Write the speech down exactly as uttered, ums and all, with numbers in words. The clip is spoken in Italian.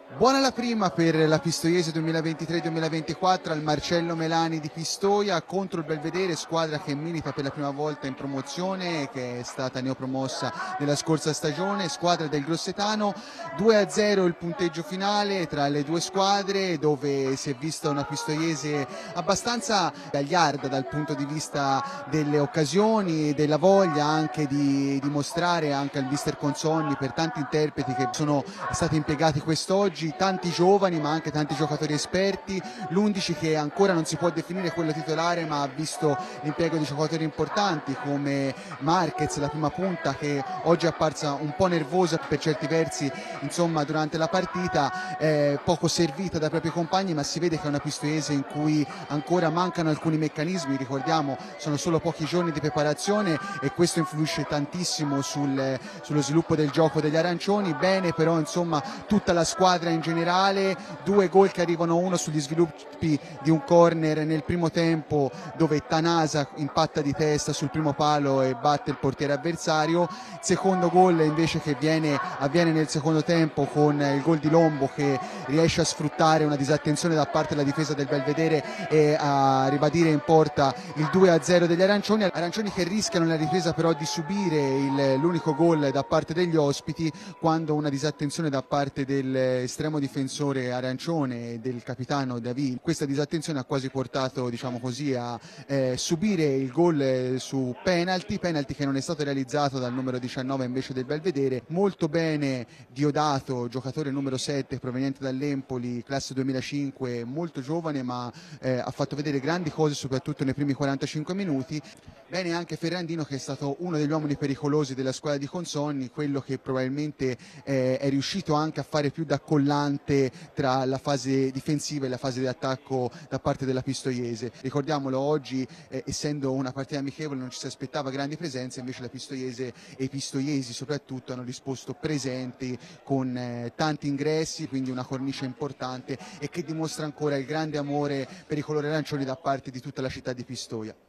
Buona la prima per la Pistoiese duemilaventitré duemilaventiquattro al Marcello Melani di Pistoia contro il Belvedere, squadra che milita per la prima volta in promozione, che è stata neopromossa nella scorsa stagione, squadra del Grossetano. due a zero il punteggio finale tra le due squadre, dove si è vista una Pistoiese abbastanza gagliarda dal punto di vista delle occasioni, della voglia anche di dimostrare anche al mister Consonni, per tanti interpreti che sono stati impiegati quest'oggi, tanti giovani ma anche tanti giocatori esperti, l'undici che ancora non si può definire quello titolare ma ha visto l'impiego di giocatori importanti come Marquez, la prima punta, che oggi è apparsa un po' nervosa per certi versi insomma durante la partita, eh, poco servita dai propri compagni, ma si vede che è una Pistoiese in cui ancora mancano alcuni meccanismi. Ricordiamo, sono solo pochi giorni di preparazione e questo influisce tantissimo sul, sullo sviluppo del gioco degli arancioni. Bene però insomma tutta la squadra in generale, due gol che arrivano, uno sugli sviluppi di un corner nel primo tempo dove Tanasa impatta di testa sul primo palo e batte il portiere avversario, secondo gol invece che viene, avviene nel secondo tempo con il gol di Lombo che riesce a sfruttare una disattenzione da parte della difesa del Belvedere e a ribadire in porta il due a zero degli arancioni, arancioni che rischiano nella ripresa però di subire l'unico gol da parte degli ospiti, quando una disattenzione da parte dell'estremo difensore arancione e del capitano David, questa disattenzione ha quasi portato, diciamo così, a eh, subire il gol su penalty, penalty che non è stato realizzato dal numero diciannove invece del Belvedere. Molto bene Diodato, giocatore numero sette proveniente dall'Empoli, classe duemilacinque, molto giovane ma eh, ha fatto vedere grandi cose soprattutto nei primi quarantacinque minuti. Bene anche Ferrandino, che è stato uno degli uomini pericolosi della squadra di Consonni, quello che probabilmente eh, è riuscito anche a fare più da collante tra la fase difensiva e la fase di attacco da parte della Pistoiese. Ricordiamolo, oggi eh, essendo una partita amichevole non ci si aspettava grandi presenze, invece la Pistoiese e i pistoiesi soprattutto hanno risposto presenti con eh, tanti ingressi, quindi una cornice importante e che dimostra ancora il grande amore per i colori arancioni da parte di tutta la città di Pistoia.